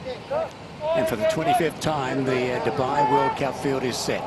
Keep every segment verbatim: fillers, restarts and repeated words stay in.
And for the twenty-fifth time, the uh, Dubai World Cup field is set.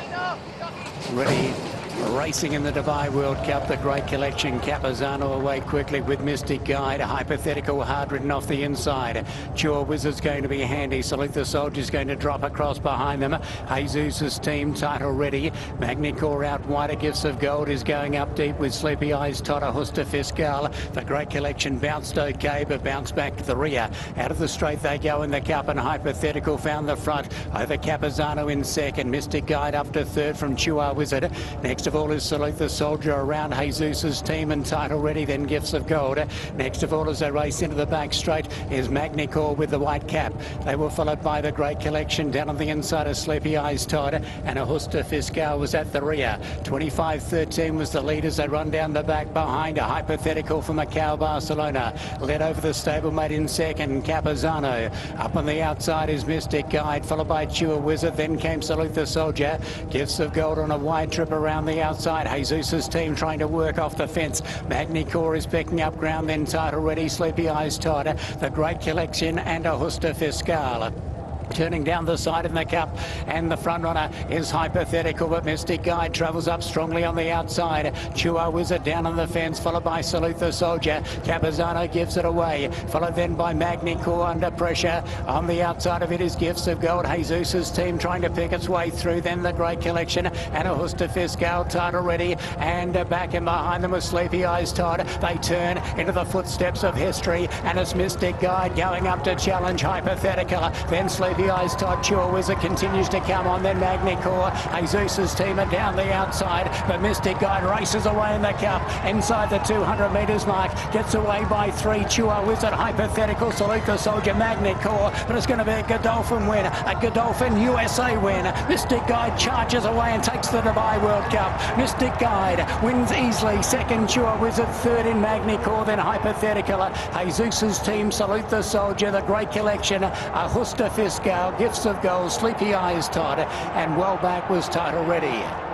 Ready, racing in the Dubai World Cup, the Great Collection. Capizano away quickly with Mystic Guide. Hypothetical hard ridden off the inside. Chua Wizard's going to be handy. Salute the Soldier's going to drop across behind them. Jesus' team title ready. Magnicor out wider. Gifts of Gold is going up deep with Sleepy Eyes, Totta, Husta Fiscal. The Great Collection bounced okay, but bounced back to the rear. Out of the straight they go in the Cup, and Hypothetical found the front over Capizano in second. Mystic Guide up to third from Chua Wizard. Next of all is Salute the Soldier around Jesus' team and title ready, then Gifts of Gold. Next of all as they race into the back straight is Magnicor with the white cap. They were followed by the Great Collection down on the inside of Sleepy Eyes Todd, and Ajusta Fiscal was at the rear. twenty-five thirteen was the lead as they run down the back behind a Hypothetical from Macau, Barcelona. Led over the stablemate in second, Capizano. Up on the outside is Mystic Guide, followed by Chua Wizard, then came Salute the Soldier. Gifts of Gold on a wide trip around the outside. Jesus' team trying to work off the fence. Magnicor is picking up ground, then title ready, Sleepy Eyes Todd, the Great Collection and Ajusta Fiscal. Turning down the side in the Cup, and the front runner is Hypothetical, but Mystic Guide travels up strongly on the outside. Chua Wizard down on the fence, followed by Salute the Soldier. Capizano gives it away, followed then by Magnicor under pressure. On the outside of it is Gifts of Gold. Jesus' team trying to pick its way through, then the Great Collection and Ajusta Fiscal title ready, and back in behind them with Sleepy Eyes Todd. They turn into the footsteps of history, and it's Mystic Guide going up to challenge Hypothetical, then Sleepy Eyes Todd. Chua Wizard continues to come on, then Magnicor. Jesus' team are down the outside, but Mystic Guide races away in the Cup inside the two hundred metres mark, gets away by three. Chua Wizard, Hypothetical, Salute the Soldier, Magnicor, but it's going to be a Godolphin win, a Godolphin U S A win. Mystic Guide charges away and takes the Dubai World Cup. Mystic Guide wins easily, second Chua Wizard, third in Magnicor, then Hypothetical. Jesus' team, Salute the Soldier, the Great Collection, Ajusta Fiscal, Gifts of Gold, Sleepy Eyes Todd, and well back was title ready.